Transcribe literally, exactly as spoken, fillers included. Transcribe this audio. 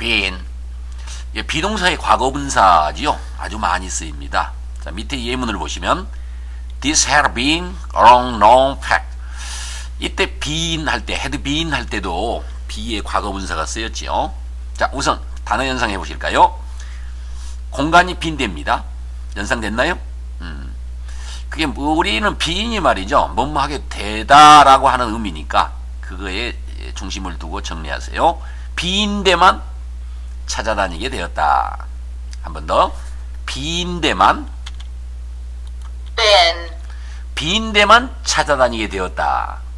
been. 예, 비동사의 과거분사지요. 아주 많이 쓰입니다. 자, 밑에 예문을 보시면 This had been a long known fact. 이때 been 할 때, had been 할 때도 be의 과거분사가 쓰였지요. 자, 우선 단어 연상해 보실까요? 공간이 빈대입니다. 연상됐나요? 음. 그게 우리는 being이 말이죠. 뭐뭐 하게 되다라고 하는 의미니까 그거에 중심을 두고 정리하세요. 빈대만 찾아다니게 되었다. 한 번 더. 빈대만 been, 빈대만 찾아다니게 되었다.